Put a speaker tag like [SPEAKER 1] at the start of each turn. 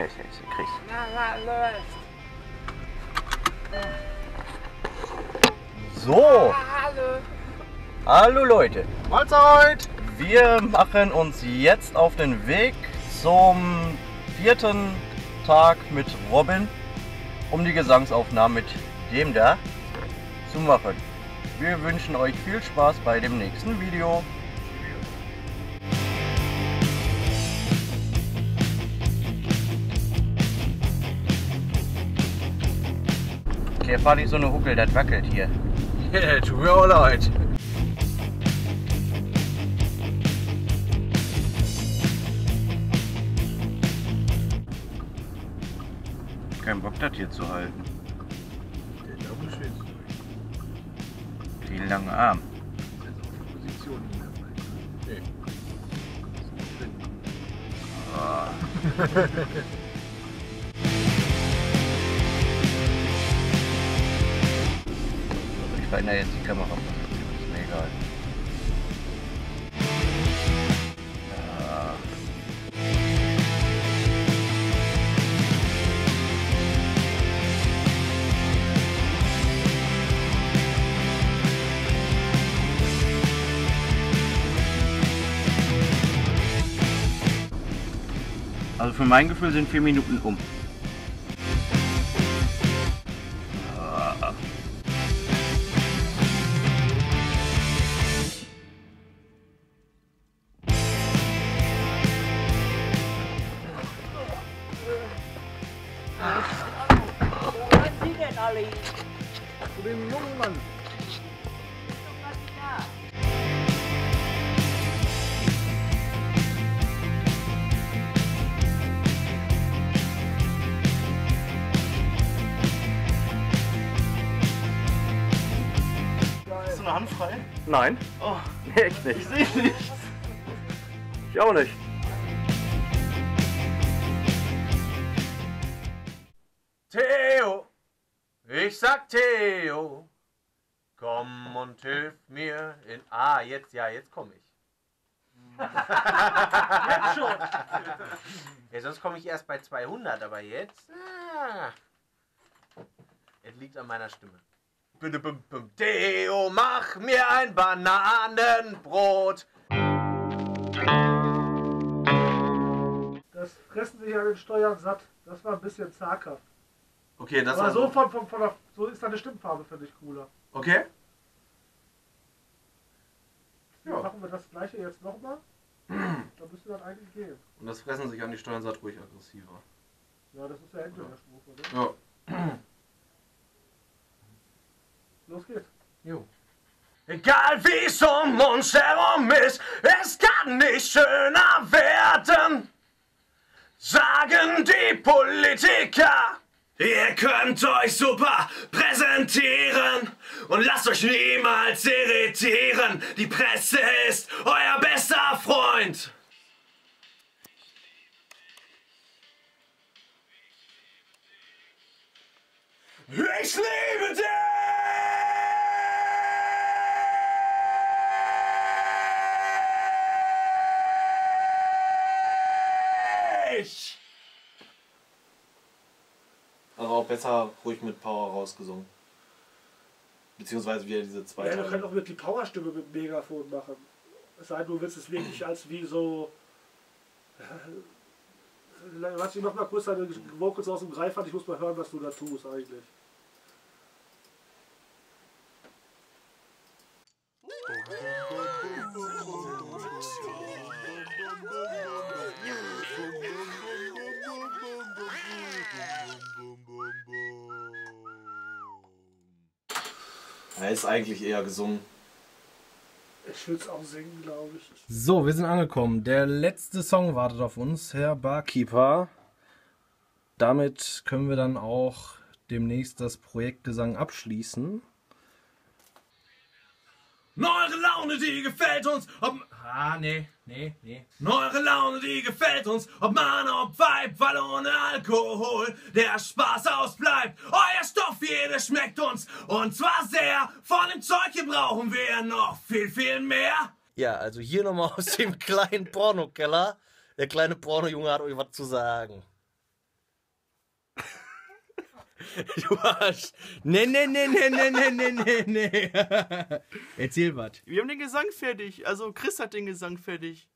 [SPEAKER 1] Chris. So. Hallo Leute.
[SPEAKER 2] Mahlzeit.
[SPEAKER 1] Wir machen uns jetzt auf den Weg zum 4. Tag mit Robin, um die Gesangsaufnahmen mit dem da zu machen. Wir wünschen euch viel Spaß bei dem nächsten Video. Okay, fahr nicht so eine Huckel, das wackelt hier.
[SPEAKER 2] Ja, tut mir auch leid.
[SPEAKER 1] Kein Bock, das hier zu halten. Die langen Arm. Oh. Ich verändere jetzt die Kamera. Ist mir egal. Also für mein Gefühl sind 4 Minuten um.
[SPEAKER 3] Wo sind Sie denn alle?
[SPEAKER 2] Zu dem jungen Mann.
[SPEAKER 1] Hast du eine Hand frei?
[SPEAKER 2] Nein.
[SPEAKER 1] Oh, nee, echt nicht. Ich sehe nichts.
[SPEAKER 2] Ich auch nicht.
[SPEAKER 4] Theo, ich sag Theo, komm und hilf mir in... Ah, jetzt, ja, jetzt komme ich. Jetzt schon. Ja, sonst komme ich erst bei 200, aber jetzt... Es liegt an meiner Stimme. Theo, mach mir ein Bananenbrot.
[SPEAKER 5] Das fressen sich an den Steuern satt. Das war ein bisschen zaghaft.
[SPEAKER 4] Okay, das
[SPEAKER 5] Aber
[SPEAKER 4] also,
[SPEAKER 5] so ist deine Stimmfarbe, finde ich cooler.
[SPEAKER 4] okay.
[SPEAKER 5] Ja. Machen wir das gleiche jetzt nochmal? Dann müsste das eigentlich gehen.
[SPEAKER 4] Und das Fressen sich an die Steuern satt ruhig aggressiver.
[SPEAKER 5] Ja, das ist ja endlich der Strophe, ne?
[SPEAKER 4] Ja.
[SPEAKER 5] Los geht's.
[SPEAKER 4] Jo. Egal wie es um uns herum ist, es kann nicht schöner werden, sagen die Politiker. Ihr könnt euch super präsentieren und lasst euch niemals irritieren. Die Presse ist euer bester Freund. Ich liebe dich! Also auch besser ruhig mit Power rausgesungen. Beziehungsweise wieder diese zwei.
[SPEAKER 5] Ja, du kannst auch mit die Powerstimme mit dem Megafon machen. Es sei denn, du willst es wirklich als wie so. Lass mich noch mal kurz deine Vocals aus dem Greif an. Ich muss mal hören, was du da tust eigentlich.
[SPEAKER 4] Er ist eigentlich eher gesungen.
[SPEAKER 5] Ich will es auch singen, glaube ich.
[SPEAKER 6] So, wir sind angekommen. Der letzte Song wartet auf uns, Herr Barkeeper. Damit können wir dann auch demnächst das Projekt Gesang abschließen.
[SPEAKER 4] Neue Laune, die gefällt uns, ob...
[SPEAKER 6] Nee.
[SPEAKER 4] Neue Laune, die gefällt uns, ob Mann, ob Weib, weil ohne Alkohol der Spaß ausbleibt. Euer Stoff, jeder schmeckt uns, und zwar sehr. Von dem Zeug hier brauchen wir noch viel, viel mehr.
[SPEAKER 3] Ja, also hier nochmal aus dem kleinen Pornokeller. Der kleine Pornojunge hat euch was zu sagen.
[SPEAKER 7] Du Arsch. Nee. Erzähl was.
[SPEAKER 8] Wir haben den Gesang fertig. Also Chris hat den Gesang fertig.